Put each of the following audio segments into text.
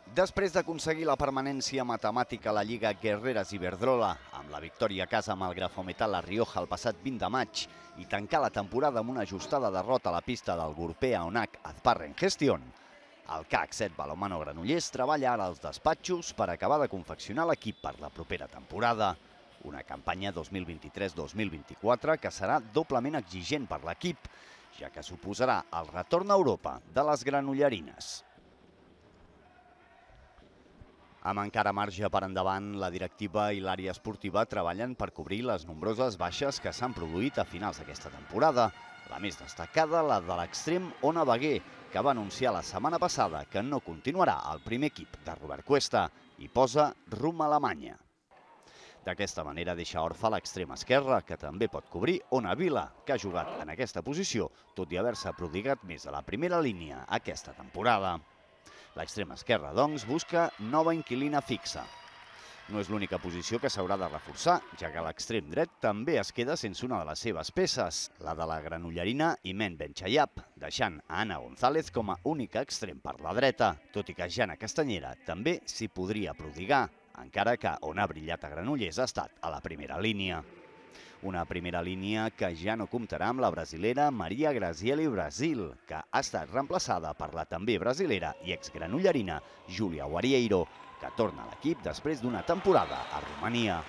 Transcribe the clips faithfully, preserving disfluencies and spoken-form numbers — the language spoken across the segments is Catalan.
Després d'aconseguir la permanència matemàtica a la Lliga Guerreras Iberdrola, amb la victòria a casa amb el Grafometal La Rioja el passat vint de maig i tancar la temporada amb una ajustada derrota a la pista del Gurpea Onac Azparren Gestión, el C A C set Balonmano Granollers treballa ara als despatxos per acabar de confeccionar l'equip per la propera temporada. Una campanya dos mil vint-i-tres dos mil vint-i-quatre que serà doblement exigent per l'equip, ja que suposarà el retorn a Europa de les granollerines. Amb encara marge per endavant, la directiva i l'àrea esportiva treballen per cobrir les nombroses baixes que s'han produït a finals d'aquesta temporada. La més destacada, la de l'extrem Ona Bagué, que va anunciar la setmana passada que no continuarà al primer equip de Robert Cuesta i posa rumb a Alemanya. D'aquesta manera deixa orfe l'extrem esquerre, que també pot cobrir Ona Vila, que ha jugat en aquesta posició, tot i haver-se prodigat més a la primera línia aquesta temporada. L'extrem esquerre, doncs, busca nova inquilina fixa. No és l'única posició que s'haurà de reforçar, ja que l'extrem dret també es queda sense una de les seves peces, la de la granollerina Imen Benchayap, deixant a Anna González com a única extrem per la dreta, tot i que Jana Castanyera també s'hi podria prodigar, encara que on ha brillat a Granollers ha estat a la primera línia. Una primera línia que ja no comptarà amb la brasilera Maria Grazielli Brasil, que ha estat reemplaçada per la també brasilera i exgranollerina Júlia Guarieiro, que torna a l'equip després d'una temporada a Romania.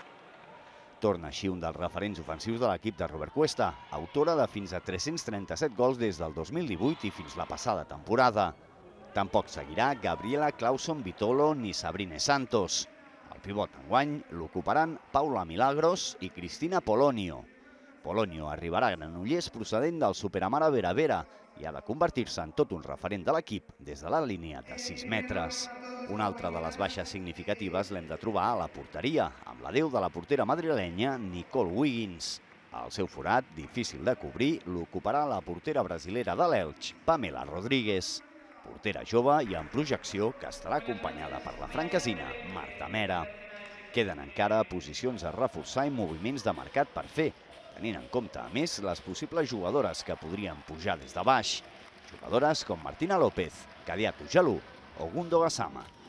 Torna així un dels referents ofensius de l'equip de Robert Cuesta, autora de fins a tres-cents trenta-set gols des del dos mil divuit i fins la passada temporada. Tampoc seguirà Gabriela Clauson Vitolo ni Sabrine Santos. El pivot enguany l'ocuparan Paula Milagros i Cristina Polonio. Polonio arribarà a Granollers procedent del Superamara Vera Vera i ha de convertir-se en tot un referent de l'equip des de la línia de sis metres. Una altra de les baixes significatives l'hem de trobar a la porteria, amb l'adeu de la portera madrilenya Nicole Wiggins. El seu forat, difícil de cobrir, l'ocuparà la portera brasilera de l'Elx, Pamela Rodríguez. Portera jove i en projecció que estarà acompanyada per la franquesina Marta Mera. Queden encara posicions a reforçar i moviments de mercat per fer, tenint en compte, a més, les possibles jugadores que podrien pujar des de baix. Jugadores com Martina López, Kadiatu Jalú o Gundo Gassama.